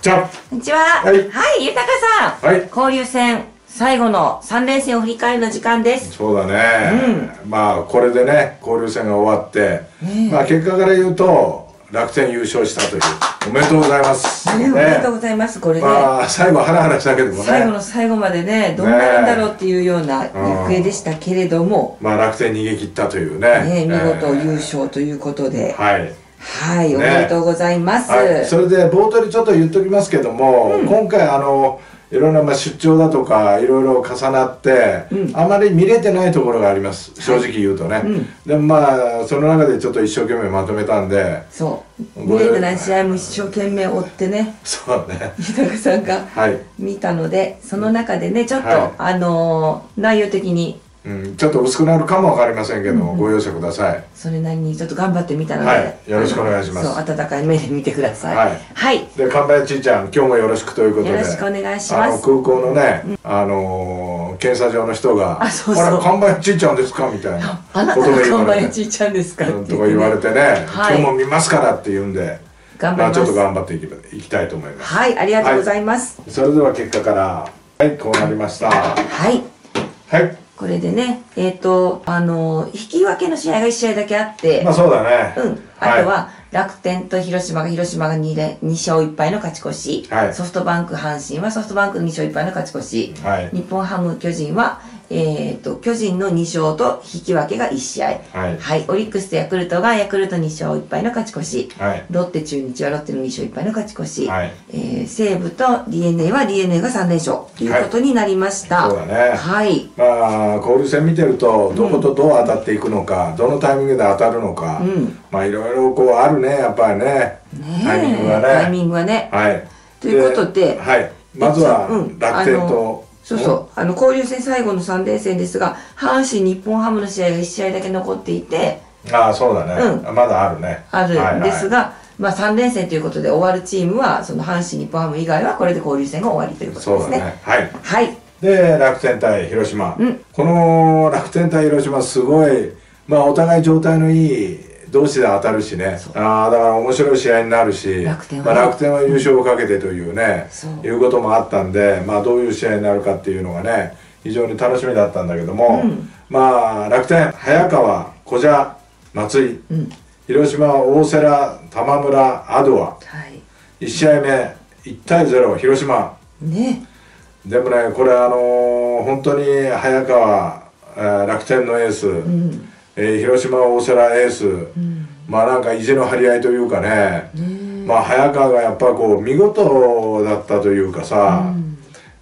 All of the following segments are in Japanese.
ちは。 こんにちは。 はい、 豊さん。 はい。 交流戦、最後の3連戦を振り返るの時間です。 そうだね。まあ、これでね、交流戦が終わって、まあ、結果から言うと、楽天優勝したという。おめでとうございます。 おめでとうございます。これね。 まあ、最後ハラハラしたけどもね。 最後の最後までね、どうなるんだろうっていうような行方でしたけれども。 まあ、楽天逃げ切ったというね。 見事優勝ということで。 はい。 はい、おめでとうございます。 それで冒頭にちょっと言っときますけども、今回いろんな出張だとかいろいろ重なって、あまり見れてないところがあります、正直言うとね。でもまあその中でちょっと一生懸命まとめたんで、 そう見れてない試合も一生懸命追ってね、 そうね、 豊さんが見たので、その中でねちょっと内容的にちょっと薄くなるかもわかりませんけども、ご容赦ください。 それなりにちょっと頑張ってみたので、 よろしくお願いします。 そう、温かい目で見てください。はい。 で、神林ちいちゃん、今日もよろしくということで、 よろしくお願いします。 空港のね、検査場の人が、あれ、神林ちいちゃんですかみたいなことで言われて、 神林ちいちゃんですかとか言われてね、今日も見ますからって言うんで、まあちょっと頑張っていきたいと思います。 はい、ありがとうございます。 それでは結果から、はい、こうなりました。 はい。 はい。 これでね、引き分けの試合が1試合だけあって、 まあそうだね。 あとは、楽天と広島が2勝1敗の勝ち越し、ソフトバンク阪神はソフトバンクの2勝1敗の勝ち越し、日本ハム巨人は、巨人の2勝と引き分けが1試合、オリックスとヤクルトがヤクルト2勝1敗の勝ち越し、ロッテ中日はロッテの2勝1敗の勝ち越し、西武と DNA は DNA が3連勝ということになりました。 そうだね。 はい。 まあ交流戦見てるとどことどう当たっていくのか、どのタイミングで当たるのか、まあいろいろこうあるね、やっぱりね、タイミングがね。 タイミングはね。 はい。 ということで、 まずは楽天とそうそう、交流戦最後の3連戦ですが、阪神、日本ハムの試合が1試合だけ残っていて、 ああ、そうだね。まだあるね。 あるんですが、まあ3連戦ということで終わるチームは、その阪神、日本ハム以外はこれで交流戦が終わりということですね。はい。で、 楽天対広島。この楽天対広島、すごい、まあお互い状態のいい同士で当たるしね。だから面白い試合になるし、楽天は優勝をかけてというね、いうこともあったんで、まあどういう試合になるかっていうのがね、非常に楽しみだったんだけども、まあ楽天、早川、古謝、松井、広島は大瀬良、玉村、アドア、1試合目1対0、広島。でもね、これ本当に早川、楽天のエース、広島は大瀬良エース、まあなんか意地の張り合いというかね、まあ早川がやっぱこう見事だったというかさ、まあ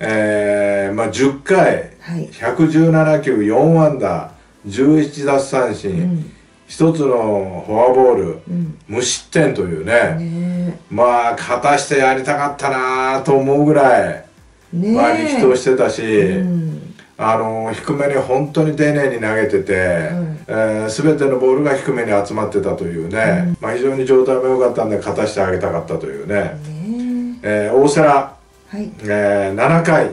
10回、117球4安打11奪三振、1つのフォアボール、無失点というね、まあ勝たしてやりたかったなと思うぐらい、まあ力投してたし、低めに本当に丁寧に投げてて、全てのボールが低めに集まってたというね、まあ非常に状態も良かったんで勝たしてあげたかったというね、大瀬良、7回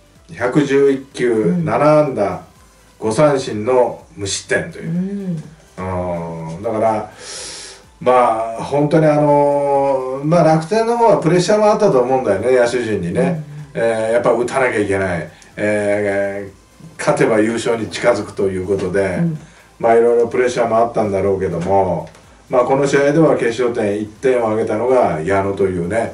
111球7安打5三振の無失点という、だからまあ本当にまあ楽天の方はプレッシャーもあったと思うんだよね、野手陣にね。やっぱ打たなきゃいけない、勝てば優勝に近づくということで、まあいろいろプレッシャーもあったんだろうけども、まあこの試合では決勝点1点を挙げたのが矢野というね、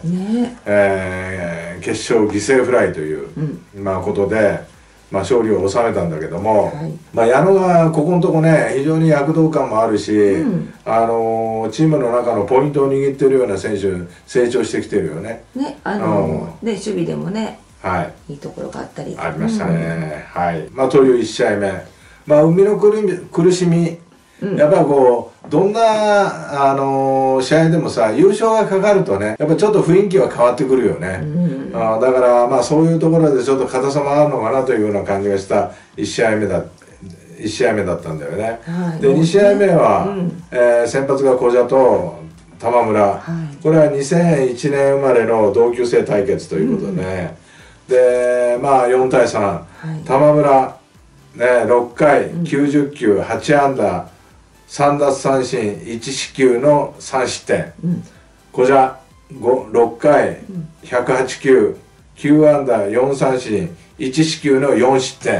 決勝犠牲フライという、まあことで、まあ勝利を収めたんだけども、まあ矢野がここのとこね、非常に躍動感もあるし、チームの中のポイントを握ってるような選手、成長してきてるよね。守備でもね、いいところがあったりありましたね。まあという1試合目、まあ海の苦しみ、やっぱりこうどんな試合でもさ、優勝がかかるとね、やっぱちょっと雰囲気は変わってくるよね。だからまあそういうところでちょっと硬さもあるのかなというような感じがした1試合目だったんだよね。で2試合目は、先発が古謝と玉村、これは2001年生まれの同級生対決ということでね、でまあ4対3、玉村、6回90球8安打3奪三振1四球の3失点、古謝 6回108球9安打4三振1四球の4失点、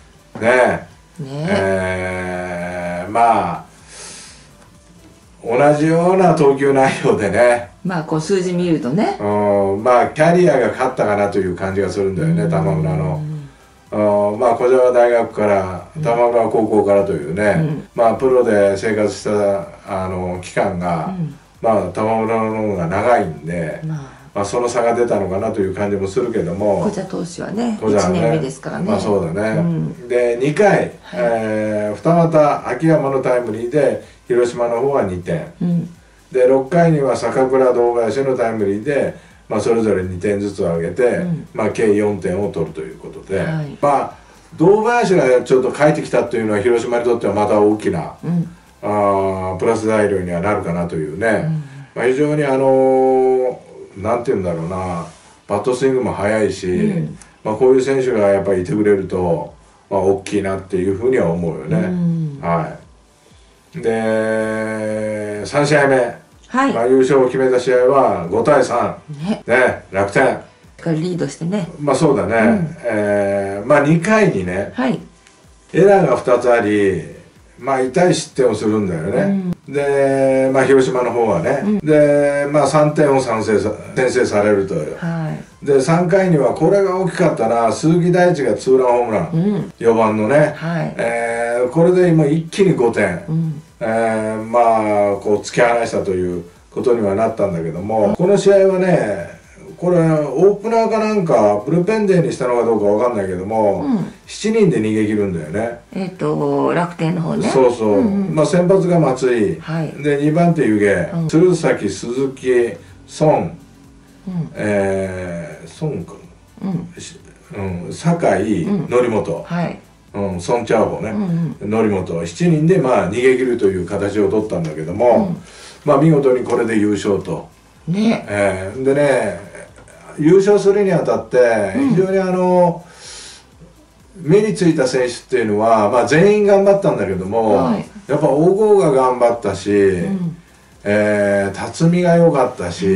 まあ同じような投球内容でね、 まあこう数字見るとね、 まあキャリアが勝ったかなという感じがするんだよね、玉村の。まあ小沢大学から玉村高校からというね、まあプロで生活した期間が、まあ玉村の方が長いんで、まあその差が出たのかなという感じもするけども、 小田投手はね1年目ですからね。 まあそうだね。で2回二俣秋山のタイムリーで広島の方は2点、で6回には坂倉堂林のタイムリーで、まあ、それぞれ2点ずつ挙げて、まあ、計4点を取るということで、まあ堂林がちょっと帰ってきたというのは広島にとってはまた大きな、プラス材料にはなるかなというね、まあ、非常になんていうんだろうな、バットスイングも速いし、まあ、こういう選手がやっぱりいてくれると、まあ、大きいなっていうふうには思うよね。で3試合目、まあ優勝を決めた試合は5対3、ね、楽天リードしてね。 まあそうだね、まあ2回にね、エラーが2つあり、まあ痛い失点をするんだよね、で、まあ、広島の方はね、で、まあ、3点を先制されるという、で3回にはこれが大きかったな、鈴木大地がツーランホームラン、4番のね、これで今一気に5点、まあこう突き放したということにはなったんだけども、この試合はね、これオープナーかなんかブルペンデーにしたのかどうかわかんないけども、7人で逃げ切るんだよね。 楽天の方ね。 そうそう、まあ先発が松井、で2番手湯気、鶴崎、鈴木、孫、孫か、酒井、則本、孫チャーボね、則本7人でまあ逃げ切るという形を取ったんだけども、まあ見事にこれで優勝と。でね、優勝するにあたって非常に目についた選手っていうのは、まあ、全員頑張ったんだけども、やっぱ小郷が頑張ったし、辰巳が良かったし、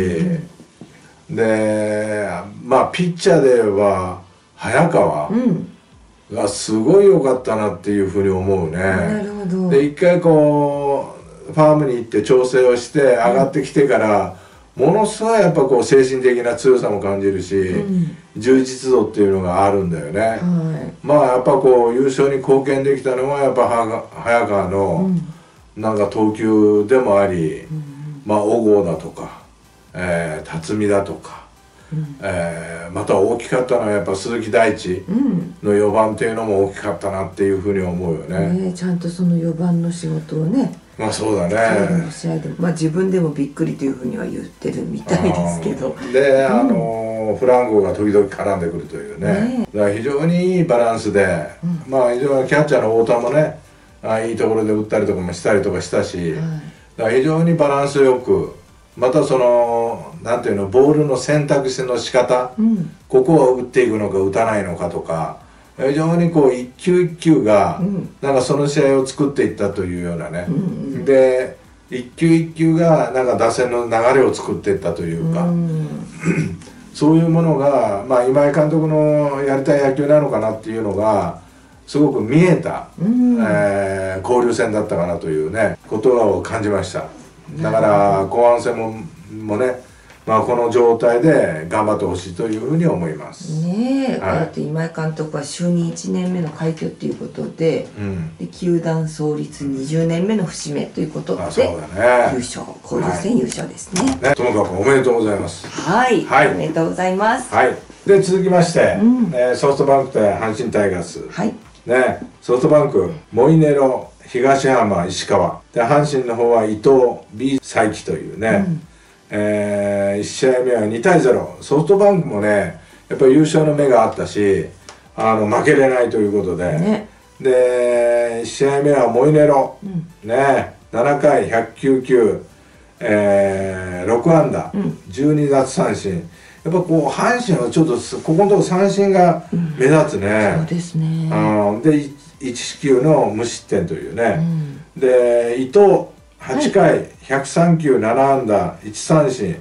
でまあピッチャーで言えば早川がすごい良かったなっていうふうに思うね。で一回こうファームに行って調整をして上がってきてから、ものすごいやっぱこう精神的な強さも感じるし、充実度っていうのがあるんだよね。まあやっぱこう優勝に貢献できたのはやっぱ早川のなんか投球でもあり、まあ小郷だとか、辰巳だとか、また大きかったのはやっぱ鈴木大地の4番っていうのも大きかったなっていうふうに思うよね。 ちゃんとその4番の仕事をね。 まあそうだね。 試合でも、まあ自分でもびっくりというふうには言ってるみたいですけど。 で、フランゴが時々絡んでくるというね。だから非常にいいバランスで、まあ非常にキャッチャーの太田もね、いいところで打ったりとかもしたりとかしたし、だから非常にバランスよく、またそのなんていうの、ボールの選択肢の仕方、ここは打っていくのか打たないのかとか。非常にこう一球一球がなんかその試合を作っていったというようなね、で一球一球がなんか打線の流れを作っていったというか、そういうものが、まあ、今井監督のやりたい野球なのかなっていうのがすごく見えた、交流戦だったかなというねことを感じました。だから後半戦もね、まあこの状態で頑張ってほしいというふうに思います。 ねえ、だって今井監督は就任1年目の快挙っていうことで、で球団創立20年目の節目ということで、優勝、交流戦優勝ですね。 ともかくおめでとうございます。 はい、おめでとうございます。 で続きまして、ソフトバンク対阪神タイガース。ね、ソフトバンクモイネロ、東浜、石川で、阪神の方は伊藤 B 才木というね。1試合目は2対0、ソフトバンクもねやっぱり優勝の目があったし、負けれないということで、で1試合目はモイネロ、ね、7回109球、6安打、12奪三振。やっぱこう阪神はちょっとここのところ三振が目立つね。 そうですね。 で1四球の無失点というね、で伊藤8回103球7安打1三振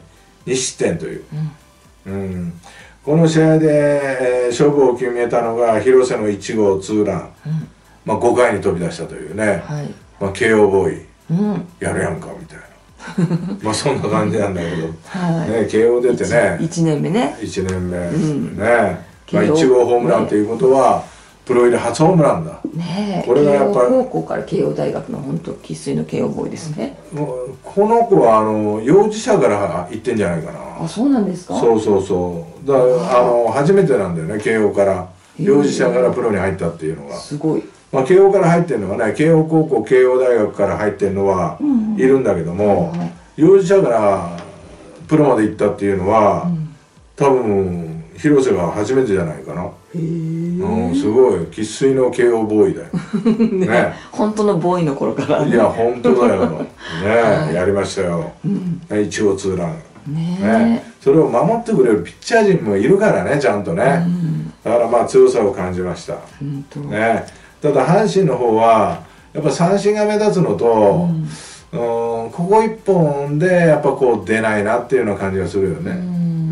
2失点という、この試合で、勝負を決めたのが広瀬の1号ツーラン、5回に飛び出したというね、慶応ボーイ、やるやんかみたいなそんな感じなんだけど、慶応出てね 1年目ね 1年目ね、1号ホームランということはプロ入り初ホームランだね。 これがやっぱり高校から慶応大学の本当生粋の慶応ボーイですね。 この子は幼児舎から行ってんじゃないかな。 あ、そうなんですか。 そうだから初めてなんだよね、慶応から幼児舎からプロに入ったっていうのがすごい。 慶応から入ってるのはね、慶応高校慶応大学から入ってるのはいるんだけども、幼児舎からプロまで行ったっていうのは、多分広瀬が初めてじゃないかな。すごい生粋の慶応ボーイだよね。 本当のボーイの頃から。 いや本当だよね。やりましたよ。1号ツーランね。それを守ってくれるピッチャー陣もいるからね、ちゃんとね。だから強さを感じましたね。ただ阪神の方はやっぱ三振が目立つのと、ここ一本でやっぱこう出ないなっていうような感じがするよね。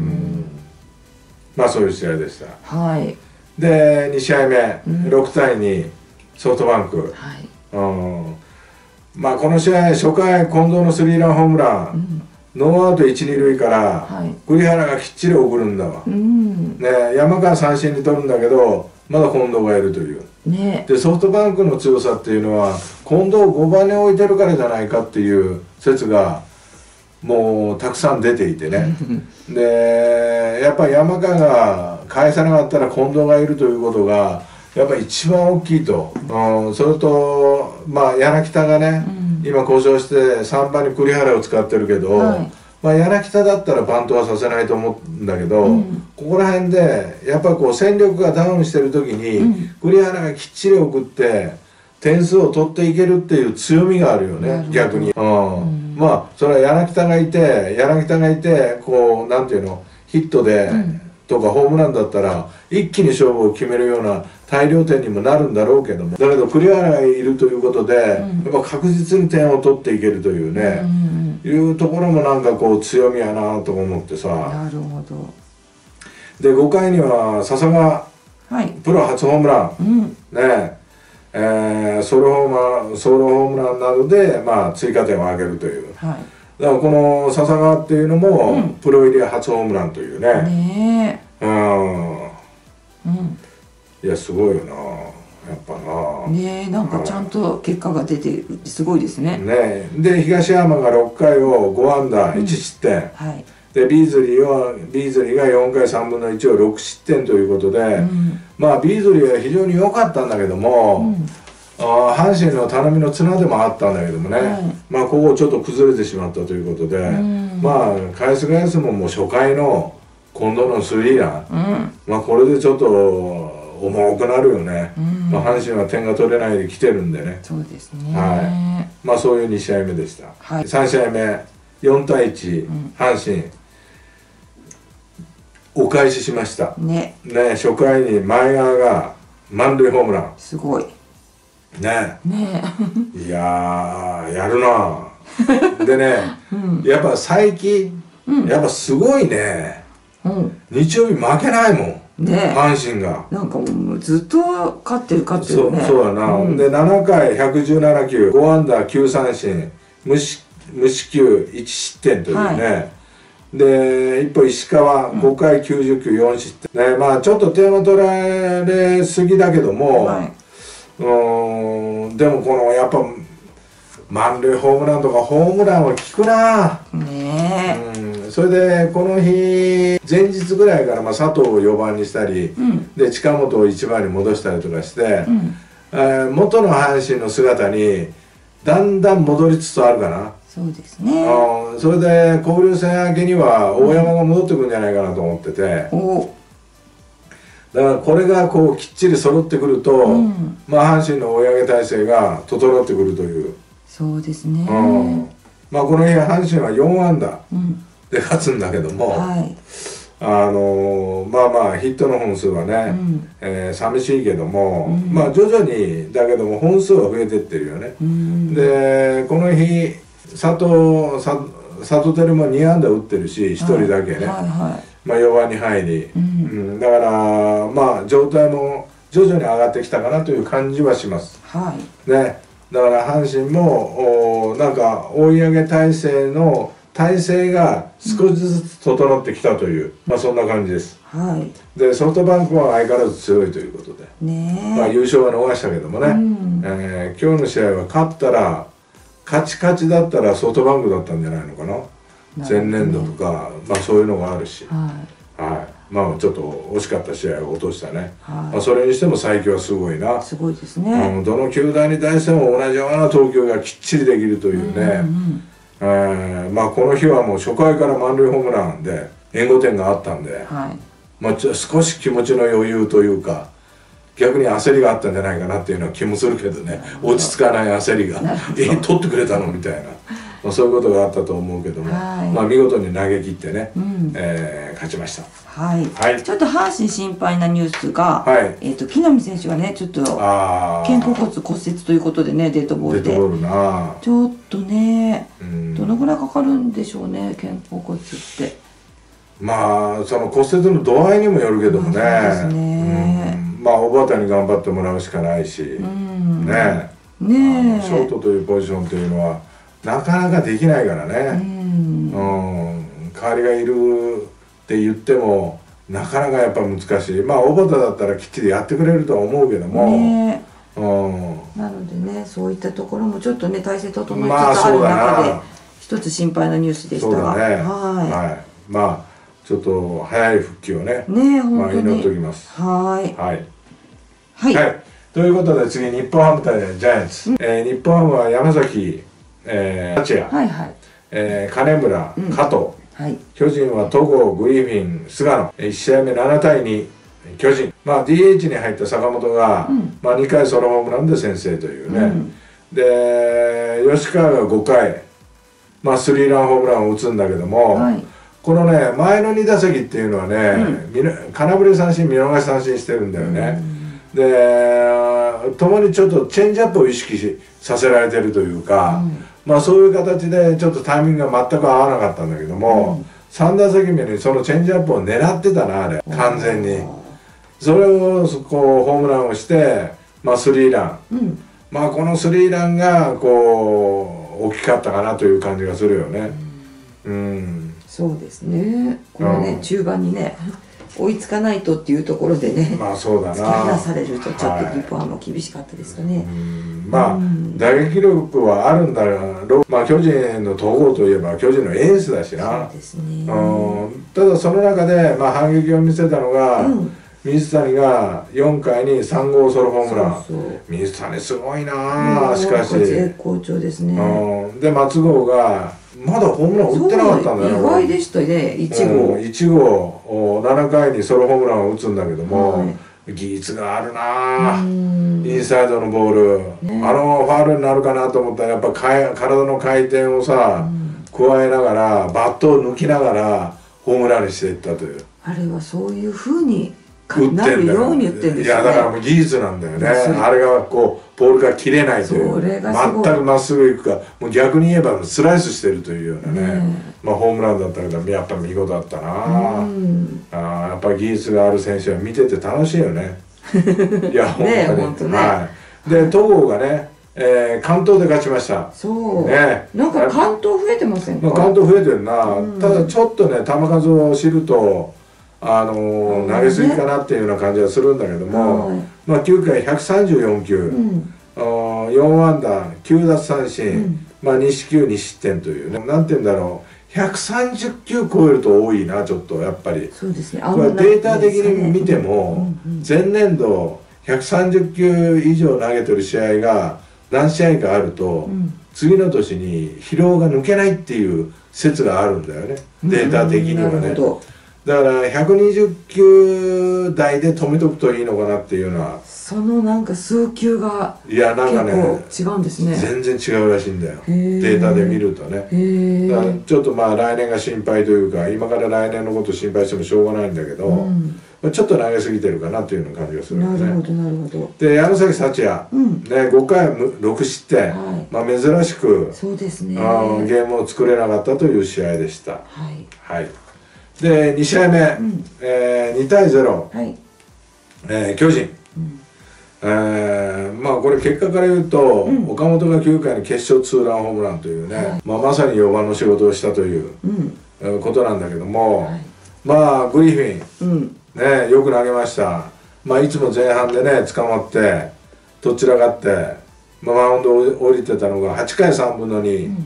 そういう試合でした。で2試合目、6対2ソフトバンク、この試合初回近藤のスリーランホームラン、ノーアウト1、2塁から栗原がきっちり送るんだわ、山川三振に取るんだけどまだ近藤がいるという、でソフトバンクの強さっていうのは近藤を5番に置いてるからじゃないかっていう説がもうたくさん出ていてねでやっぱり山川が返さなかったら近藤がいるということがやっぱり一番大きいと、それと柳田がね、今故障して3番に栗原を使ってるけど、柳田だったらバントはさせないと思うんだけど、ここら辺でやっぱりこう戦力がダウンしてる時に、栗原がきっちり送って点数を取っていけるっていう強みがあるよね、逆に。それは柳田がいてこうなんていうのヒットで、とかホームランだったら一気に勝負を決めるような大量点にもなるんだろうけども、だけど栗原がいるということで、やっぱ確実に点を取っていけるというね、いうところもなんかこう強みやなと思ってさ。 なるほど。 で5回には笹がプロ初ホームラン、ソロホームランなどで追加点を挙げるという。だからこの笹川っていうのもプロ入り初ホームランというね。いやすごいよな、やっぱな。 なんかちゃんと結果が出てすごいですね。 で東山が6回を5安打1失点。でビーズリーが4回3分の1を6失点ということで、ビーズリーは非常に良かったんだけども、阪神の頼みの綱でもあったんだけどもね、ここちょっと崩れてしまったということで、返すももう初回の近藤のスリーラン、これでちょっと重くなるよね。阪神は点が取れないで来てるんでね。 そうですね。 そういう2試合目でした。3試合目4対1、阪神お返ししました初回に前川が満塁ホームラン。 すごいいややるなでね、やっぱ最近やっぱすごいね、日曜日負けないもん阪神が。 なんかもうずっと勝ってるね。 そうだな。で7回117球5安打9三振無四球1失点というね。で一方石川5回90球4失点ね。ちょっと点を取られすぎだけども、でもこのやっぱ満塁ホームランとかホームランは効くなそれでこの日前日ぐらいから佐藤を4番にしたり、で近本を1番に戻したりとかして、元の阪神の姿にだんだん戻りつつあるかな。 そうですね。 それで交流戦明けには大山が戻ってくるんじゃないかなと思ってて、だからこれがこうきっちり揃ってくると、阪神の追い上げ体制が整ってくるという。 そうですね。 この日阪神は4安打で勝つんだけども、ヒットの本数はね、寂しいけども、徐々にだけども本数は増えてってるよね。でこの日佐里照も2安打打ってるし、1人だけね、まあ4番に入り、だからまあ状態も徐々に上がってきたかなという感じはします。ね、だから阪神もなんか追い上げ体制の体制が少しずつ整ってきたという、まあそんな感じです。でソフトバンクは相変わらず強いということで、まあ優勝は逃したけどもね、今日の試合は勝ったらカチカチだったらソフトバンクだったんじゃないのかな、前年度とか、まあそういうのがあるし、まあちょっと惜しかった試合を落としたね、まあそれにしても才木はすごいな、 すごいですね、 どの球団に対しても同じような投球がきっちりできるというね、まあこの日はもう初回から満塁ホームランで援護点があったんで、まあ少し気持ちの余裕というか逆に焦りがあったんじゃないかなっていうのは気もするけどね、落ち着かない焦りが取ってくれたのみたいな、まあそういうことがあったと思うけども、まあ見事に投げ切ってね、勝ちました。 ちょっと阪神心配なニュースが、木浪選手がねちょっと肩甲骨骨折ということでね、デッドボールでちょっとね、どのぐらいかかるんでしょうね、肩甲骨って。 まあその骨折の度合いにもよるけどもね、まあ小畑に頑張ってもらうしかないし、ね、ショートというポジションというのはなかなかできないからね、代わりがいるって言ってもなかなかやっぱ難しい。まあ小畑だったらきっちりやってくれるとは思うけども、 なのでね、そういったところもちょっとね体制整えつつある中で一つ心配なニュースでしたが、 まあちょっと早い復帰をね、まあ祈っておきます。ということで次日本ハム対ジャイアンツ、日本ハムは山崎、八谷、金村、加藤、巨人は戸郷、グリフィン、菅野、1試合目7対2巨人、まあ DH に入った坂本が、まあ2回ソロホームランで先制というね、で吉川が5回、まあスリーランホームランを打つんだけども、このね前の2打席っていうのはね、空振り三振見逃し三振してるんだよね。でともにちょっとチェンジアップを意識させられてるというか、まあそういう形でちょっとタイミングが全く合わなかったんだけども、3打席目にそのチェンジアップを狙ってたな、あれ完全に。それをこうホームランをして、まあスリーラン、まあこのスリーランがこう大きかったかなという感じがするよね。 そうですね。これね、中盤にね追いつかないとっていうところでね、 まあそうだな、 突き放されるとちょっと日本ハムも厳しかったですかね。 まあ打撃力はあるんだろう。まあ巨人の戸郷といえば巨人のエースだしな。そうですね。ただその中でまあ反撃を見せたのが、水谷が4回に3号ソロホームラン。水谷すごいな、しかし絶好調ですね。 で松郷がまだホームラン打ってなかったんだよ。 意外でしたね。 1号7回にソロホームランを打つんだけども、技術があるな、インサイドのボール、あのファウルになるかなと思ったらやっぱ体の回転をさ、加えながらバットを抜きながらホームランにしていったという。 あれはそういうふうになるように言ってるんですよね。 いやだからもう技術なんだよね。あれがこうボールが切れないという、全くまっすぐいくか、もう逆に言えばスライスしてるというようなね、まあホームランだったけどやっぱ見事だったな。やっぱ技術がある選手は見てて楽しいよね。いや本当に。で戸郷がね、完投で勝ちました。 そうね、なんか完投増えてませんか。 完投増えてるな。ただちょっとね球数を知ると投げすぎかなっていうような感じはするんだけども、まあ9回134球、4安打9奪三振、まあ2四球2失点というね、なんて言うんだろう、130球超えると多いな、ちょっとやっぱり。 そうですね。 これデータ的に見ても前年度130球以上投げてる試合が何試合かあると、次の年に疲労が抜けないっていう説があるんだよね、データ的にはね。だから120球台で止めとくといいのかなっていうのは、 そのなんか数球が結構違うんですね。 全然違うらしいんだよ、データで見るとね。だからちょっとまあ来年が心配というか、今から来年のこと心配してもしょうがないんだけど、 ちょっと投げすぎてるかなというような感じがするよね。 なるほどなるほど。 で山崎福也、ね、5回6失点、まあ珍しくそうですね、 ゲームを作れなかったという試合でした。はい、で2試合目、2対0、巨人、まあこれ結果から言うと、岡本が9回に決勝ツーランホームランというね、まあ、まさに4番の仕事をしたという、ことなんだけども、まあグリフィン、ね、よく投げました。まあいつも前半でね捕まってどちらかって、まあ、マウンドを降りてたのが8回3分の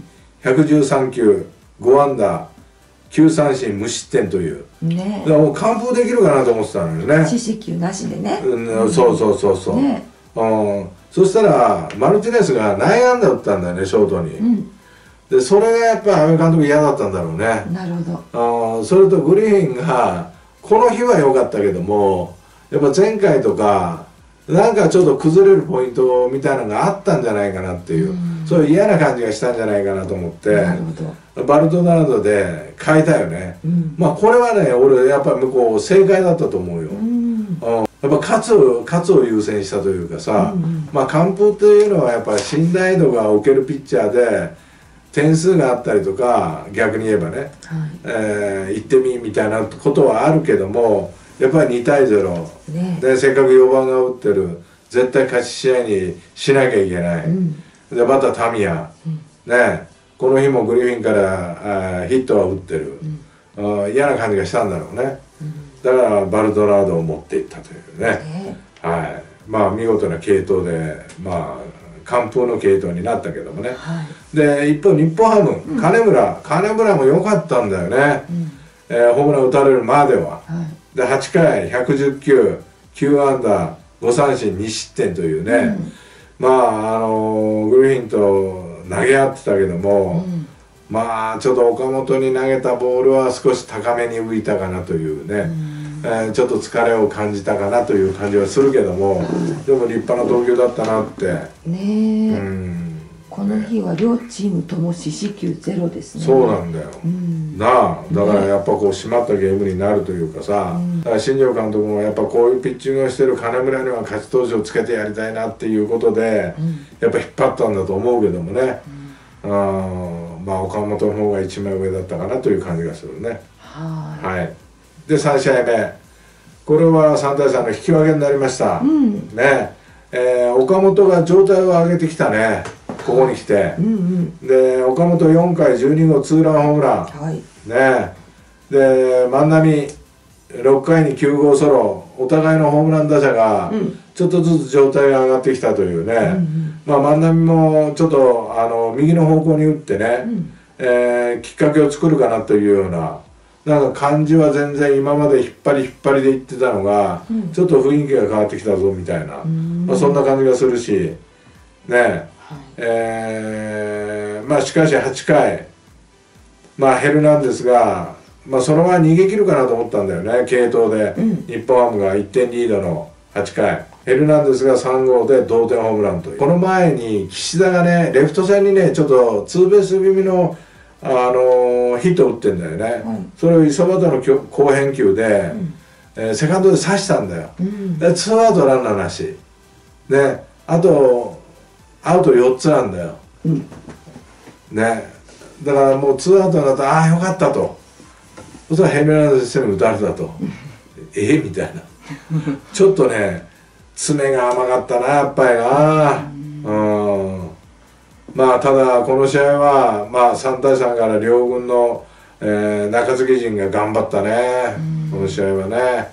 2、113球5安打9三振無失点という、ね、だからもう完封できるかなと思ってたのよね。 四死球なしでね、 そうそうそうそう、ね、そしたらマルティネスが内野安打打ったんだよねショートに、でそれがやっぱり阿部監督嫌だったんだろうね。 なるほど。それとグリフィンがこの日は良かったけどもやっぱ前回とかなんかちょっと崩れるポイントみたいなのがあったんじゃないかなっていう、そういう嫌な感じがしたんじゃないかなと思ってバルトナードで変えたよね、まあこれはね俺やっぱり向こう正解だったと思うよ、やっぱ勝つを優先したというかさ、まあ完封というのはやっぱり信頼度が置けるピッチャーで点数があったりとか逆に言えばね、行ってみみたいなことはあるけどもやっぱり2対0、でせっかく4番が打ってる絶対勝ち試合にしなきゃいけない、でバッタータミヤ、ね、この日もグリフィンからヒットは打ってる、嫌な感じがしたんだろうね、だからバルドナードを持っていったというね、はい、まあ見事な継投でまあ完封の継投になったけどもね、で一方日本ハム、金村も良かったんだよね、ホームラン打たれるまでは、で8回110球9安打5三振2失点というね、まあグリフィンと投げ合ってたけども、まあちょっと岡本に投げたボールは少し高めに浮いたかなというね、ちょっと疲れを感じたかなという感じはするけども、でも立派な投球だったなってね。 この日は両チームとも四死球ゼロですね。 そうなんだよ、なあだからやっぱこう締まったゲームになるというかさ、だから新庄監督もやっぱこういうピッチングをしてる金村には勝ち投手をつけてやりたいなっていうことで、やっぱ引っ張ったんだと思うけどもね、まあ岡本の方が一枚上だったかなという感じがするね。はい、で3試合目これは3対3の引き分けになりました、ね、岡本が状態を上げてきたねここに来て、で岡本4回12号ツーランホームラン、ね、で万波6回に9号ソロ、お互いのホームラン打者がちょっとずつ状態が上がってきたというね、まあ万波もちょっと右の方向に打ってね、きっかけを作るかなというようななんか感じは全然今まで引っ張りで言ってたのが、ちょっと雰囲気が変わってきたぞみたいな、まあ、そんな感じがするしね、まあしかし8回まあヘルナンデスが、まあ、そのまま逃げ切るかなと思ったんだよね継投で、日本ハムが1点リードの8回ヘルナンデスが3号で同点ホームランという、この前に岸田がねレフト線にねちょっとツーベース気味のヒット打ってんだよね、それを磯端の好返球で、セカンドで刺したんだよ、でツーアウトランナーなしであとアウト4つなんだよ、ね、だからもうツーアウトになったらああよかったと、そしたらヘルナンデスに打たれたとみたいなちょっとね爪が甘かったなやっぱりな。まあただこの試合はまあ3対3から両軍の、中継ぎ陣が頑張ったね、この試合はね。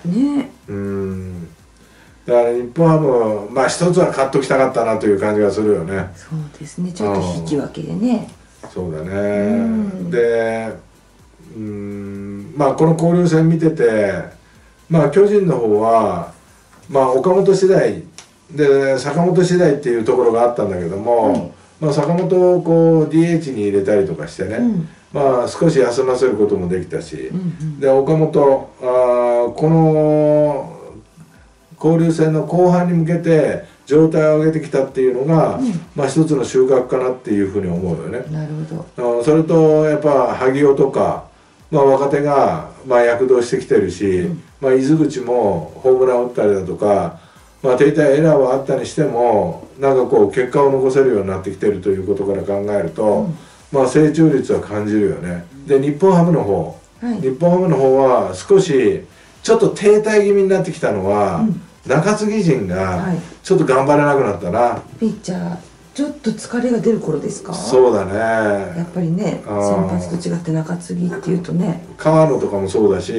だから日本ハムまあ一つは勝っときたかったなという感じがするよね。 そうですね、ちょっと引き分けでね。 そうだね。でまあこの交流戦見ててまあ巨人の方はまあ岡本次第で坂本次第っていうところがあったんだけども、まあ坂本をこう DH に入れたりとかしてね、まあ少し休ませることもできたし、で岡本この交流戦の後半に向けて状態を上げてきたっていうのが、まあ一つの収穫かなっていうふうに思うよね。 なるほど。 それとやっぱ萩尾とか若手が躍動してきてるし、伊豆口もホームラン打ったりだとか、手痛いエラーはあったにしてもなんかこう結果を残せるようになってきてるということから考えると、成長率は感じるよね。で日本ハムの方、日本ハムの方は少しちょっと停滞気味になってきたのは、中継ぎ陣がちょっと頑張れなくなったな。 ピッチャーちょっと疲れが出る頃ですか？ そうだね。 やっぱりね、先発と違って中継ぎっていうとね、 川野とかもそうだし、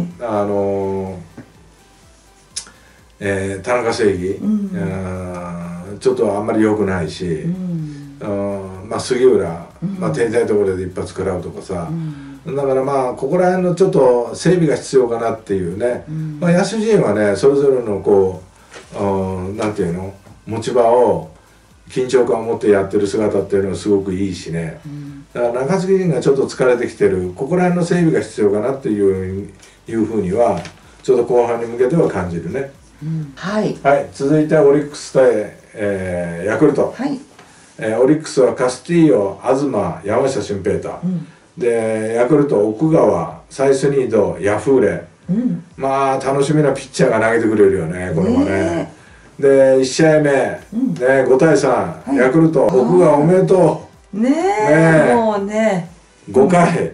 田中正義、ちょっとあんまり良くないし、杉浦、停滞ところで一発食らうとかさ、だからここら辺のちょっと整備が必要かなっていうね、野手陣はねそれぞれのこうなんていうの持ち場を緊張感を持ってやってる姿っていうのはすごくいいしね、だから中継ぎ陣がちょっと疲れてきてる、ここら辺の整備が必要かなっていうふうにはちょっと後半に向けては感じるね。はい、続いてはオリックス対、ヤクルト、オリックスはカスティーヨ、東、山下舜平太、でヤクルト奥川、サイスニード、ヤフーレ、楽しみなピッチャーが投げてくれるよね、これはね。で1試合目、5対3、ヤクルト奥川おめでとうねえ、もうね5回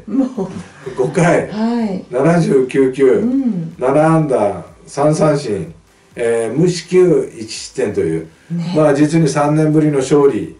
79球、7安打3三振、無四球1失点という、実に3年ぶりの勝利、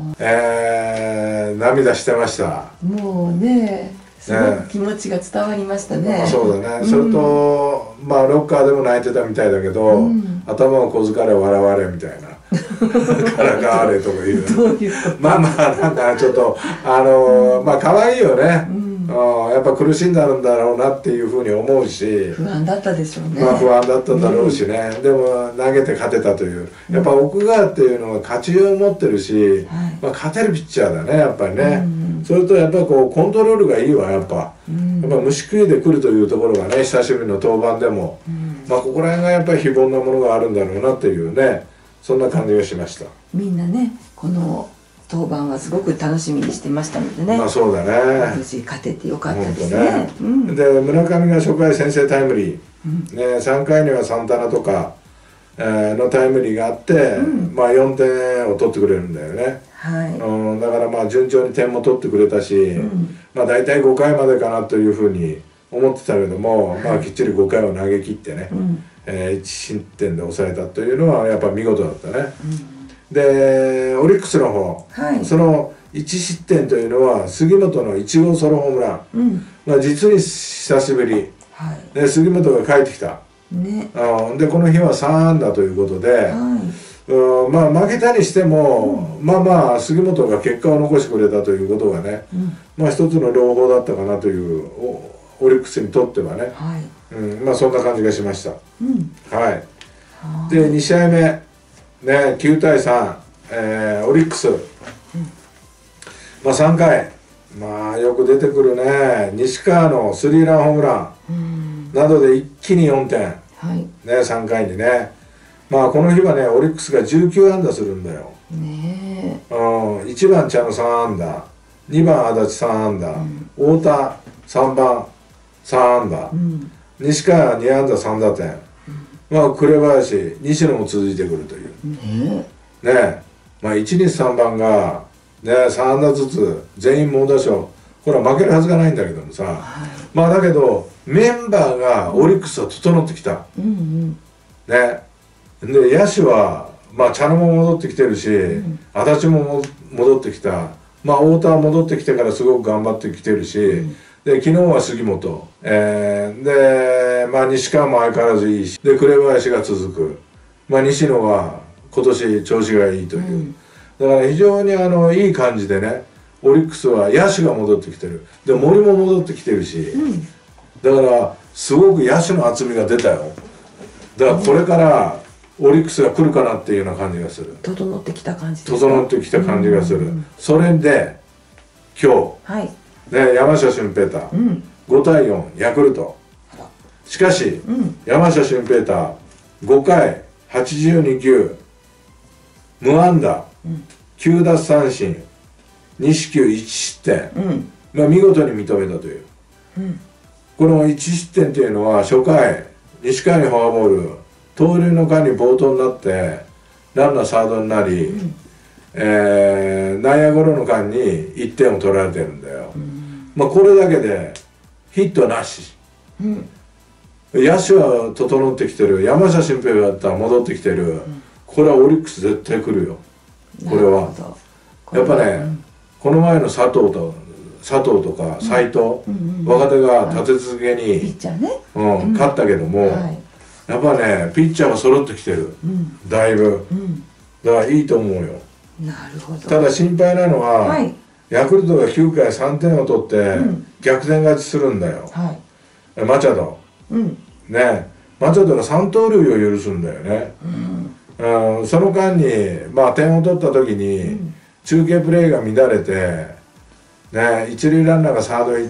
涙してました。もうねすごく気持ちが伝わりましたね。そうだね。それとロッカーでも泣いてたみたいだけど、頭を小づかれ笑われみたいなからかわれとかいうなんかちょっと可愛いよね。やっぱ苦しんだんだろうなっていうふうに思うし、不安だったでしょうね。不安だったんだろうしね、でも投げて勝てたという、やっぱ奥川っていうのは勝ち運を持ってるし、勝てるピッチャーだねやっぱりね。それとやっぱりこうコントロールがいいわ、やっぱ無四球で来るというところがね、久しぶりの登板でも、ここら辺がやっぱり非凡なものがあるんだろうなっていうね、そんな感じがしました。みんなねこの登板はすごく楽しみにしてましたのでね。そうだね。無事勝ててよかったですね。で村上が初回先制タイムリー、3回にはサンタナとかのタイムリーがあって、4点を取ってくれるんだよね。だから順調に点も取ってくれたし、大体5回までかなというふうに思ってたけども、きっちり5回を投げ切ってね、1失点で抑えたというのはやっぱ見事だったね。でオリックスの方、その1失点というのは杉本の1号ソロホームラン、実に久しぶり、で杉本が帰ってきた、でこの日は3安打ということで、負けたにしても、杉本が結果を残してくれたということがね、一つの朗報だったかなというオリックスにとってはね、そんな感じがしました。で2試合目9対3、オリックス、3回よく出てくるね、西川のスリーランホームランなどで一気に4点、3回にね、この日はねオリックスが19安打するんだよ。1番茶野3安打、2番足立3安打、太田3番3安打、西川2安打3打点、紅林西野も続いてくるというね、123番がね3安打ずつ全員猛打賞、これは負けるはずがないんだけどもさ、だけどメンバーがオリックスは整ってきたね。で野手は茶野も戻ってきてるし、足立も戻ってきた、太田は戻ってきてからすごく頑張ってきてるし、で昨日は杉本、で西川も相変わらずいいし、で紅林が続く、西野は今年調子がいいという、だから非常にいい感じでね、オリックスは野手が戻ってきてる、で森も戻ってきてるし、だからすごく野手の厚みが出たよ。だからこれからオリックスが来るかなっていうような感じがする。整ってきた感じですか？整ってきた感じがする。それで今日、山下舜平太、5対4ヤクルト。しかし、山下舜平太5回82球無安打、9奪三振2四球1失点、見事に認めたという。 この1失点っていうのは初回西川にフォアボール、盗塁の間に暴投になってランナーサードになり、内野ゴロの間に1点を取られてるんだよ。これだけでヒットなし、野手は整ってきてる、山下舜平だったら戻ってきてる、これはオリックス絶対来るよ。これはやっぱね、この前の佐藤とか斎藤、若手が立て続けに勝ったけども、やっぱねピッチャーが揃ってきてる、だいぶ、だからいいと思うよ。 なるほど。 ただ心配なのは、ヤクルトが9回3点を取って逆転勝ちするんだよ、マチャド、ね、マチャドが3盗塁を許すんだよね。その間に点を取った時に中継プレーが乱れて、ね、一塁ランナーがサードへ行って、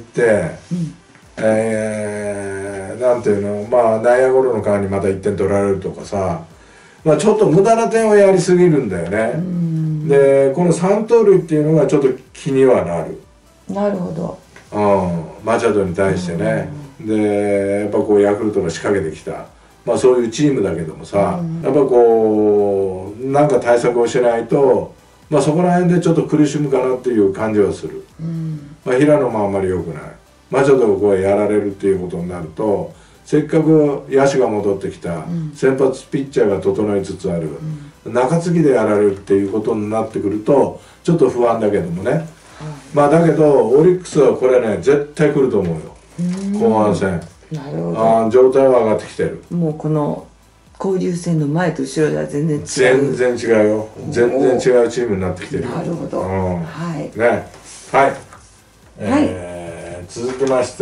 なんていうの、内野ゴロの間にまた1点取られるとかさ、ちょっと無駄な点をやりすぎるんだよね。でこの3盗塁っていうのがちょっと気にはなる。 なるほど。 マチャドに対してね。でやっぱこうヤクルトが仕掛けてきた、そういうチームだけどもさ、やっぱこうなんか対策をしないと、そこら辺でちょっと苦しむかなっていう感じはする。平野もあんまり良くない。マチャドがこうやられるっていうことになると、せっかく野手が戻ってきた、先発ピッチャーが整いつつある、中継ぎでやられるっていうことになってくるとちょっと不安だけどもね、だけどオリックスはこれね絶対来ると思うよ、後半戦。 なるほど。 状態は上がってきてる。 もうこの交流戦の前と後ろでは全然違う。 全然違うよ。全然違うチームになってきてる。 なるほど。はいね、はい。続きまして、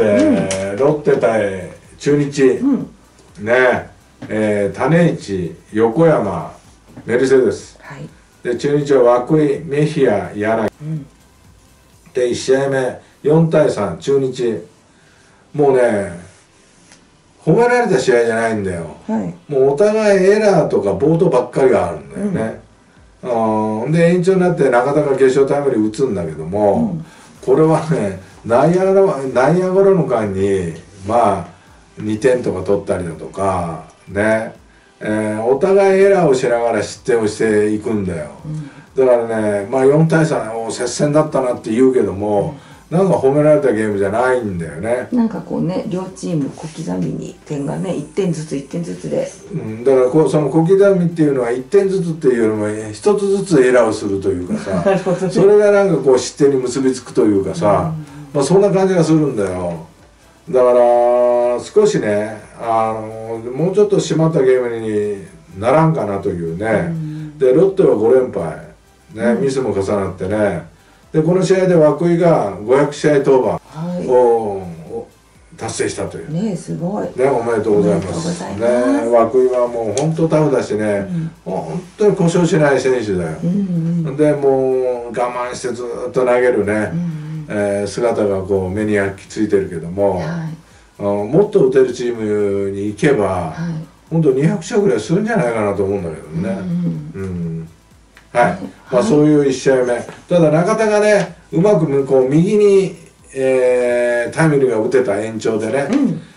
ロッテ対中日、ね、種市、横山、メルセデス、で中日は涌井、メヒア、柳、で1試合目4対3、中日、もうね褒められた試合じゃないんだよ、もうお互いエラーとか暴投ばっかりがあるんだよね。で延長になって中田が決勝タイムリー打つんだけども、これはね内野ゴロの間に2点とか取ったりだとかね、お互いエラーをしながら失点をしていくんだよ。だからね4対3接戦だったなって言うけども、なんか褒められたゲームじゃないんだよね。 なんかこうね、両チーム小刻みに点がね1点ずつ1点ずつで、 だからその小刻みっていうのは1点ずつっていうよりも1つずつエラーをするというかさそれがなんかこう失点に結びつくというかさ、そんな感じがするんだよ。だから少しねもうちょっと締まったゲームにならんかなというね。でロッテは5連敗ね、ミスも重なってね。でこの試合で涌井が500試合登板を達成したというね、すごいね、おめでとうございますね。涌井はもう本当タフだしね、本当に故障しない選手だよ。でもう我慢してずっと投げるね、姿がこう目に焼き付いてるけども、もっと打てるチームに行けば本当200勝ぐらいするんじゃないかなと思うんだけどね。そういう1試合目。ただ中田がねうまくこう右に、タイムリーが打てた延長でね、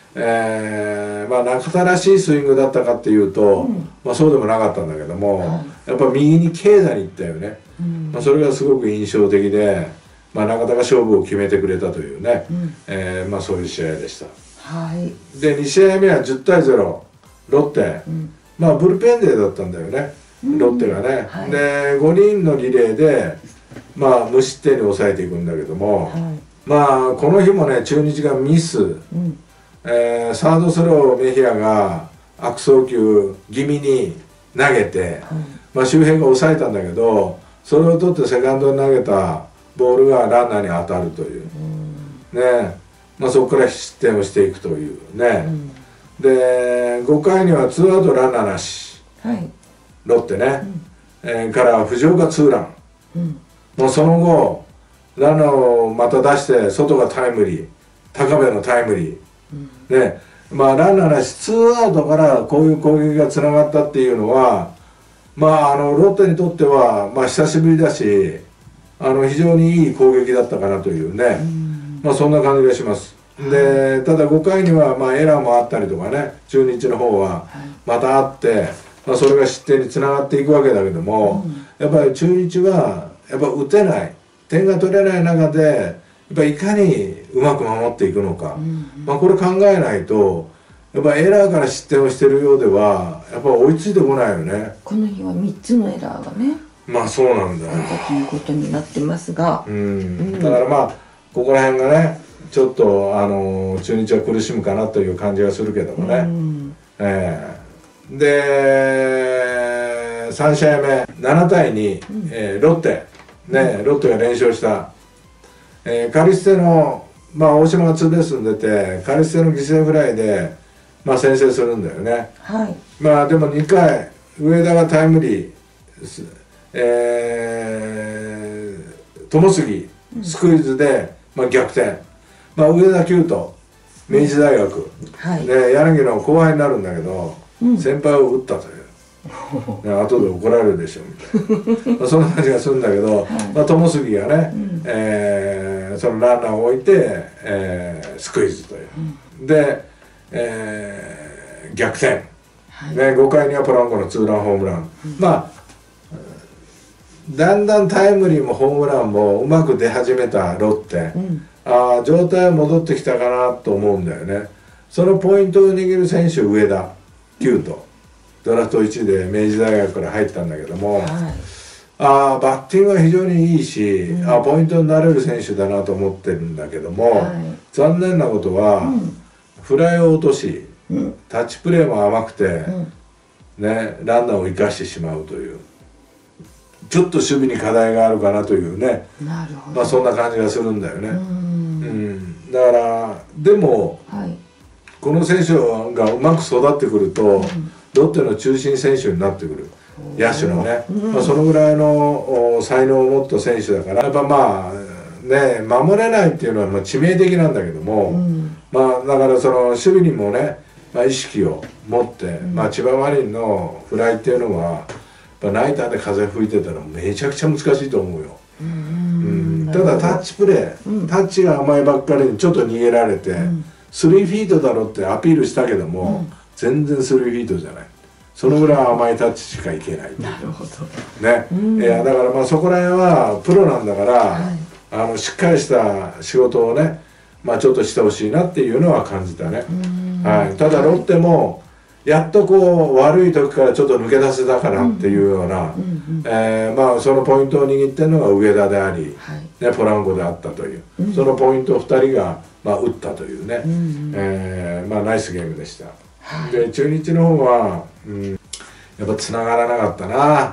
中田らしいスイングだったかっていうと、そうでもなかったんだけども、やっぱ右に軽打にいったよね。それがすごく印象的で、中田が勝負を決めてくれたというね、そういう試合でした。で2試合目は10対0ロッテ、ブルペンデーだったんだよね、ロッテがね。で5人のリレーで無失点に抑えていくんだけども、この日もね中日がミス、サードスローメヒアが悪送球気味に投げて、周辺が抑えたんだけど、それを取ってセカンドに投げたボールがランナーに当たるというね。そこから失点をしていくというね。で5回にはツーアウトランナーなし、ロッテね、から藤岡ツーラン、もうその後ランナーをまた出して外がタイムリー、高部のタイムリー、でランナーなしツーアウトからこういう攻撃がつながったっていうのはロッテにとっては久しぶりだし非常にいい攻撃だったかなというね、そんな感じがします。 でただ5回にはエラーもあったりとかね、中日の方はまたあって、それが失点につながっていくわけだけども、やっぱり中日はやっぱ打てない、点が取れない中でやっぱいかにうまく守っていくのか、これ考えないとやっぱエラーから失点をしているようではやっぱ追いついてこないよね。 この日は3つのエラーがね、 そうなんだよということになってますが、 だからここら辺がねちょっと中日は苦しむかなという感じがするけどもね。で3試合目7対2、ロッテが連勝した、カリステの大島がツーベースに出てカリステの犠牲フライで先制するんだよね。でも2回上田がタイムリー、友杉スクイズで逆転、上田九斗明治大学、で柳の後輩になるんだけど、先輩を打ったという後で怒られるでしょみたいなそんな感じがするんだけど、友杉がね、そのランナーを置いて、スクイズという、で、逆転、5回にはポランコのツーランホームラン、だんだんタイムリーもホームランもうまく出始めたロッテ、状態は戻ってきたかなと思うんだよね。そのポイントを握る選手上田九斗、ドラフト1で明治大学から入ったんだけども、バッティングは非常にいいし、ポイントになれる選手だなと思ってるんだけども、残念なことは、フライを落とし、タッチプレーも甘くて、ね、ランナーを生かしてしまうという、ちょっと守備に課題があるかなというね、そんな感じがするんだよね。だからでも、この選手がうまく育ってくると、ロッテの中心選手になってくる、野手のね、そのぐらいの才能を持った選手だから、やっぱ守れないっていうのは致命的なんだけども、だからその守備にもね、意識を持って、千葉マリンのフライっていうのはナイターで風吹いてたらめちゃくちゃ難しいと思うよ。ただタッチプレー、タッチが甘いばっかりにちょっと逃げられて、3フィートだろってアピールしたけども、全然3フィートじゃない、そのぐらい甘いタッチしかいけない。 なるほどね、いやだからそこら辺はプロなんだから、しっかりした仕事をね、ちょっとしてほしいなっていうのは感じたね。ただロッテもやっと悪い時からちょっと抜け出せたかなっていうような、そのポイントを握ってるのが上田であり、ポランコであったという、そのポイントを2人が打ったというね、ナイスゲームでした。で中日の方は、やっぱつながらなかったな。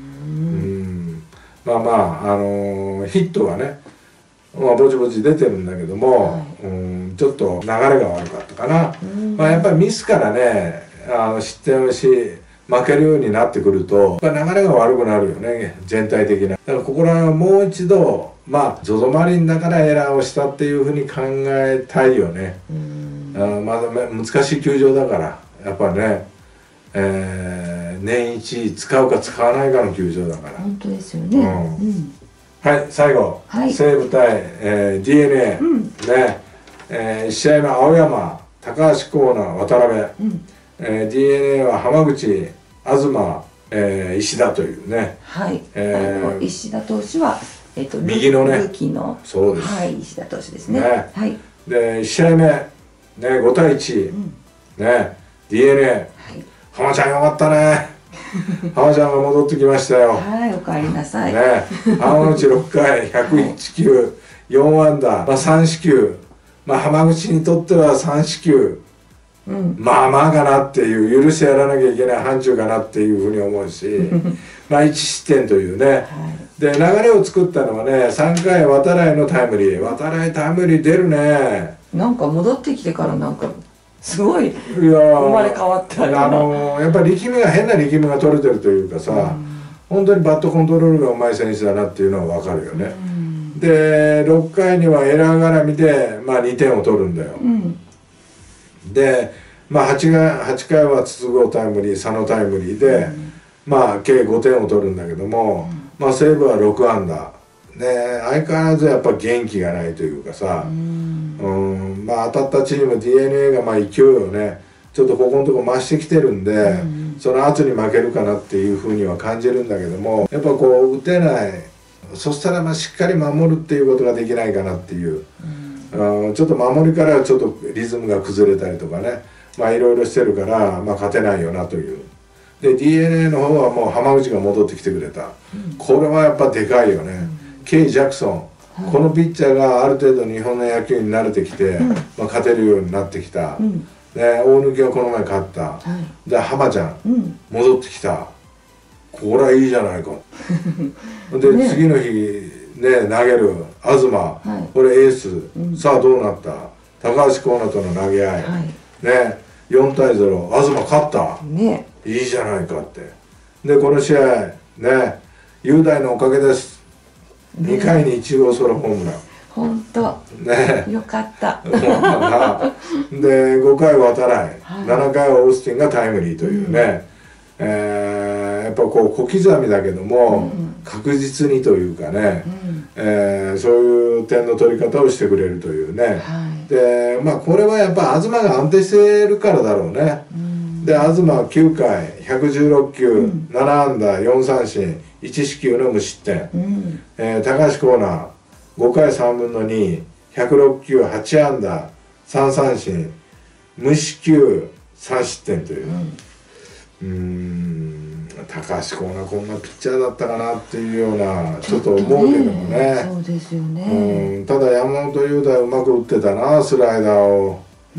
ヒットがね、ぼちぼち出てるんだけども、ちょっと流れが悪かったかな。やっぱりミスからね、失点をし負けるようになってくるとやっぱ流れが悪くなるよね、全体的な。だからここら辺はもう一度ZOZOマリンだからエラーをしたっていうふうに考えたいよね。難しい球場だからやっぱね、年一使うか使わないかの球場だから。 本当ですよね。 はい、最後、西武対、DNA、ね、1試合目青山、高橋光成、渡辺、DNA は浜口、東、石田というね。石田投手は右のね、 ルーキーの、 そうです。 石田投手ですね。 で1試合目ね、5対1、ね、DNA、浜ちゃんよかったね。浜ちゃんが戻ってきましたよ。 おかえりなさい。 浜口6回101球4安打、3四球、浜口にとっては3四球、かなっていう、許してやらなきゃいけない範疇かなっていうふうに思うし1失点というね。で流れを作ったのはね、3回渡来のタイムリー、タイムリー出るね。 なんか戻ってきてからすごい生まれ変わったよやっぱり変な力みが取れてるというかさ、本当にバットコントロールがうまい選手だなっていうのは分かるよね。で6回にはエラー絡みで2点を取るんだよ。で8回は筒香タイムリー、佐野タイムリーで計5点を取るんだけども、西武は6安打ね、相変わらずやっぱ元気がないというかさ、 まあ当たったチーム DNA がまあ勢いをねちょっとここのとこ増してきてるんで、その圧に負けるかなっていうふうには感じるんだけども、やっぱこう打てない、そしたらまあしっかり守るっていうことができないかなっていう、ちょっと守りからちょっとリズムが崩れたりとかね、まあいろいろしてるから、まあ、勝てないよなという。で DNA の方はもう浜口が戻ってきてくれた、これはやっぱでかいよね。K ジャクソン、このピッチャーがある程度日本の野球に慣れてきて、まあ、勝てるようになってきた。大貫はこの前勝った、で浜ちゃん、戻ってきた、これはいいじゃないかで、次の日ね投げる東、これエース、さあどうなった、高橋光成との投げ合い、ね4対0、東勝った、いいじゃないかって。でこの試合ね雄大のおかげです、2回に1号ソロホームラン、 本当ね、よかったで 5回は渡来、7回はオースティンがタイムリーというね、やっぱこう小刻みだけども、確実にというかね、そういう点の取り方をしてくれるというね、でまあこれはやっぱ東が安定してるからだろうね。で東は9回116球、7安打4三振1四球の無失点、高橋光成5回3分の2、106球8安打3三振無四球3失点という、高橋光成こんなピッチャーだったかなっていうようなちょっと思うけどもね。 そうですよね。 ただ山本雄大うまく打ってたな、スライダーを。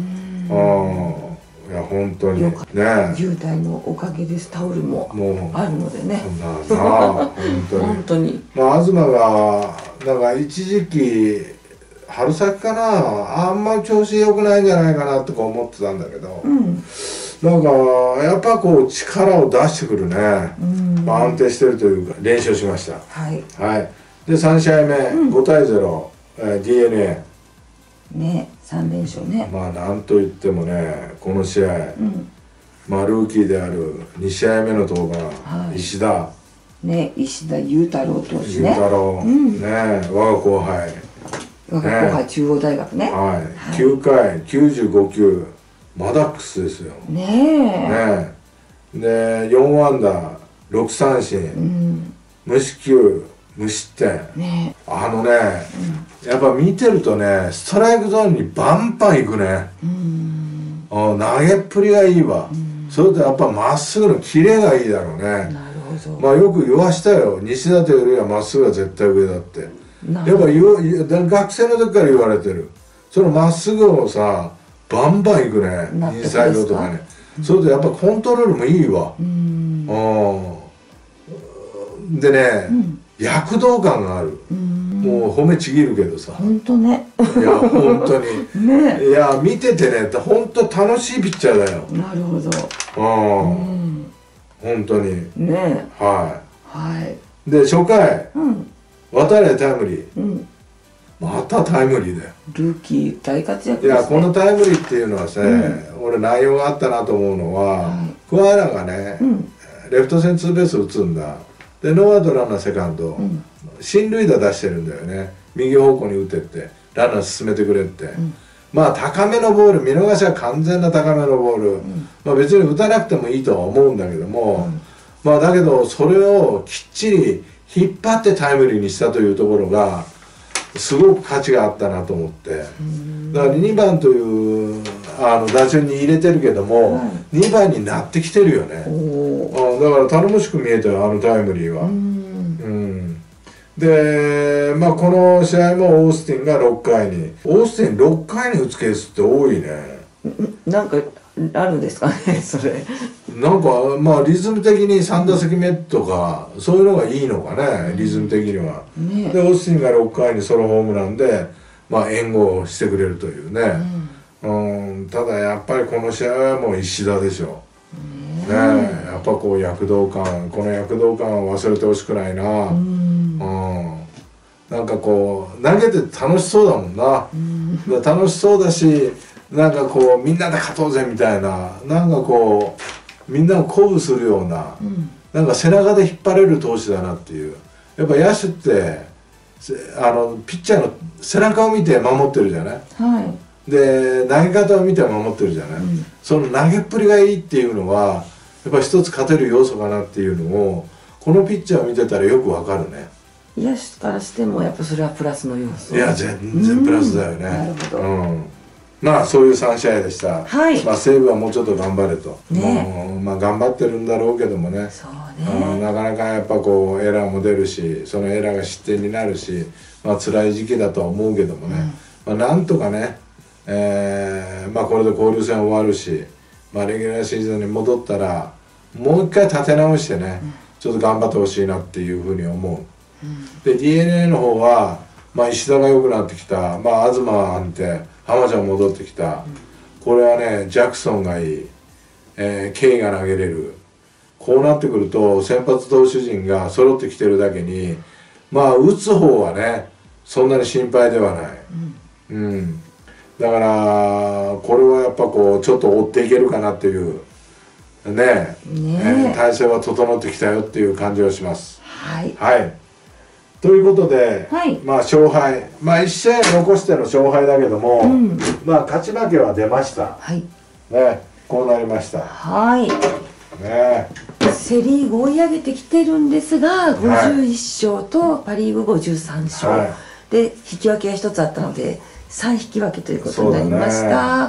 いや本当にね、 雄大のおかげです。タオルもあるのでね。 本当に。まあ東がなんか一時期春先かな、あんまり調子良くないんじゃないかなとか思ってたんだけど、なんかやっぱこう力を出してくるね。まあ安定してるというか連勝しました。で3試合目5対0、DNA。 ね、3連勝ね。 まあなんといってもねこの試合、まあルーキーである2試合目の登板、石田ね、石田雄太郎投手ね。 雄太郎、ね、我が後輩中央大学ね。 9回95球マダックスですよ。ねで4安打6三振、無四球無失点、やっぱ見てるとねストライクゾーンにバンバンいくね。投げっぷりがいいわ。それとやっぱまっすぐのキレがいいだろうね。まあよく言わしたよ、西舘よりはまっすぐが絶対上だって。やっぱ学生の時から言われてる。そのまっすぐをさバンバンいくね、インサイドとかね。それとやっぱコントロールもいいわ。でね、躍動感がある。もう褒めちぎるけどさ。 本当ね。 いや本当に。いや見ててね、本当楽しいピッチャーだよ。 なるほど。 本当に。 ね。 で初回、渡来タイムリー。またタイムリーだよ。 ルーキー大活躍ですね。いやこのタイムリーっていうのはさ、俺内容があったなと思うのは、桑原がね、レフト線ツーベース打つんだ。でノーアウトランナーセカンド、進塁打出してるんだよね。右方向に打てってランナー進めてくれって、まあ高めのボール、見逃しは完全な高めのボール、まあ別に打たなくてもいいとは思うんだけども、まあだけどそれをきっちり引っ張ってタイムリーにしたというところがすごく価値があったなと思って、だから2番という打順に入れてるけども、2番になってきてるよね。だから頼もしく見えたよ、タイムリーは。でまあこの試合もオースティンが6回にオースティン6回に打つケースって多いね。 なんかあるんですかねそれ。 なんかまあリズム的に3打席目とかそういうのがいいのかね、リズム的には。でオースティンが6回にソロホームランでまあ援護してくれるというね。ただやっぱりこの試合はもう石田でしょ。やっぱこう躍動感、この躍動感を忘れてほしくないな。なんかこう投げて楽しそうだもんな。楽しそうだし、なんかこうみんなで勝とうぜみたいな、なんかこうみんなを鼓舞するような、なんか背中で引っ張れる投手だなっていう。やっぱ野手ってピッチャーの背中を見て守ってるじゃない。 で投げ方を見て守ってるじゃない、その投げっぷりがいいっていうのはやっぱり一つ勝てる要素かなっていうのをこのピッチャーを見てたらよくわかるね。 野手からしてもやっぱそれはプラスの要素。 いや全然プラスだよね。 なるほど。 まあそういう3試合でした。 はい。 まあ西武はもうちょっと頑張れと。ね。まあ頑張ってるんだろうけどもね。 そうね。 なかなかやっぱこうエラーも出るし、そのエラーが失点になるし、まあ辛い時期だとは思うけどもね。まあなんとかね、まあこれで交流戦終わるし、まあレギュラーシーズンに戻ったらもう一回立て直してね、ちょっと頑張ってほしいなっていうふうに思う。で DNA の方は、まあ、石田が良くなってきた、まあ、東は安定、浜ちゃん戻ってきた、これはねジャクソンがいい、K が投げれる、こうなってくると先発投手陣が揃ってきてるだけにまあ打つ方はねそんなに心配ではない、だからこれはやっぱこうちょっと追っていけるかなっていうね体制は整ってきたよっていう感じがします。 はい、 はいということで、まあ勝敗、まあ1試合残しての勝敗だけども、まあ勝ち負けは出ました。ね、こうなりました。 はい。 ね。 セ・リーグ追い上げてきてるんですが、51勝とパ・リーグ53勝、で引き分けが1つあったので3引き分けということになりました。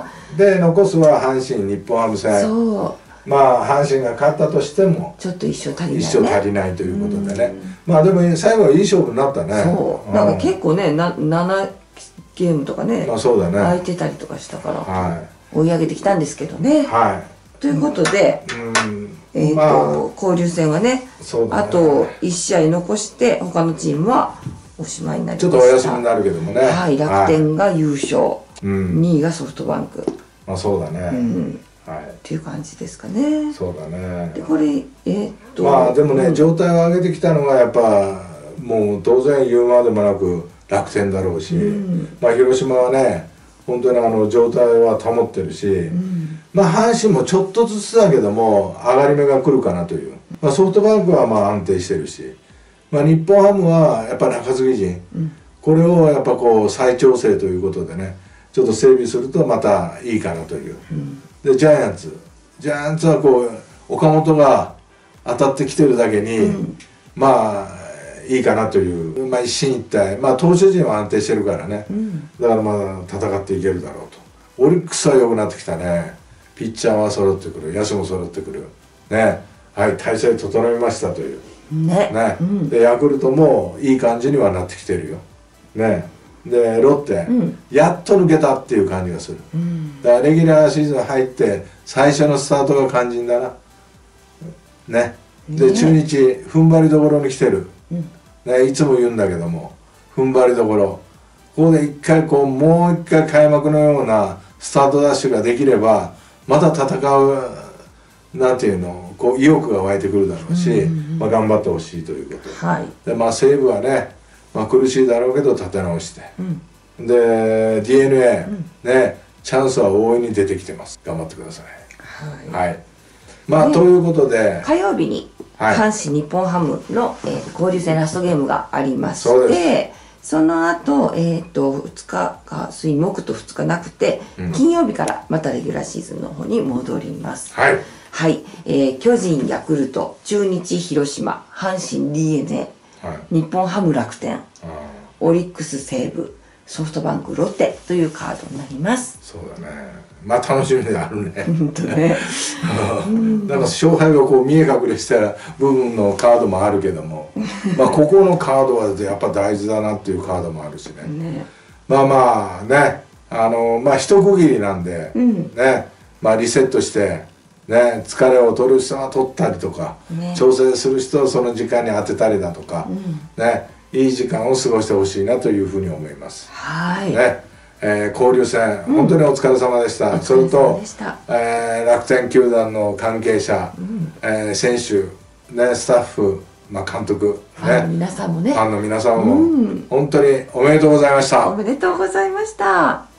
で残すは阪神日本ハム戦。そう。まあ阪神が勝ったとしてもちょっと一勝足りない、 一勝足りないということでね。まあでも最後はいい勝負になったね。 そう。なんか結構ね7ゲームとかね、 そうだね、 空いてたりとかしたから追い上げてきたんですけどね。ということで交流戦はねあと1試合残して他のチームはおしまいになりました。 ちょっとお休みになるけどもね。 楽天が優勝、2位がソフトバンク。 まあそうだね。 っていう感じですかね。 そうだね。 でこれまあでもね、状態を上げてきたのがやっぱもう当然言うまでもなく楽天だろうし、まあ広島はね本当に状態は保ってるし、まあ阪神もちょっとずつだけども上がり目が来るかなという。まあソフトバンクはまあ安定してるし、まあ日本ハムはやっぱ中継ぎ陣、これをやっぱこう再調整ということでね、ちょっと整備するとまたいいかなという。でジャイアンツはこう岡本が当たってきてるだけに、まあいいかなという、まあ一進一退、まあ投手陣は安定してるからね、だからまあ戦っていけるだろうと。オリックスは良くなってきたね。ピッチャーは揃ってくる、野手も揃ってくるね。はい、体制整いましたというね。でヤクルトもいい感じにはなってきてるよね。でロッテ、やっと抜けたっていう感じがする、だからレギュラーシーズン入って最初のスタートが肝心だなね。で中日踏ん張りどころに来てる、ね、いつも言うんだけども踏ん張りどころ、ここで一回こうもう一回開幕のようなスタートダッシュができればまた戦うなんていうのこう意欲が湧いてくるだろうし、まあ頑張ってほしいということ、でまあ西武はねまあ苦しいだろうけど立て直して、で DNA、ねチャンスは大いに出てきてます。頑張ってください。はい。まあということで火曜日に阪神日本ハムの交流戦ラストゲームがありまして、その後2日か水木と2日なくて金曜日からまたレギュラーシーズンの方に戻ります。はい。巨人ヤクルト中日広島阪神 DNA、日本ハム楽天、オリックス西武、ソフトバンクロッテというカードになります。 そうだね。まあ楽しみであるね。 本当ね。 なんか勝敗がこう見え隠れした部分のカードもあるけども、まあここのカードはやっぱ大事だなっていうカードもあるしね。まあまあね、まあ一区切りなんでね、まあリセットして。ね、疲れを取る人は取ったりとか、調整する人はその時間に当てたりだとか、ね、いい時間を過ごしてほしいなというふうに思います。ね、交流戦、本当にお疲れ様でした。それと、楽天球団の関係者、選手、ね、スタッフ、まあ、監督、ね、 皆さんもね、 ファンの皆さんも、本当におめでとうございました。 おめでとうございました。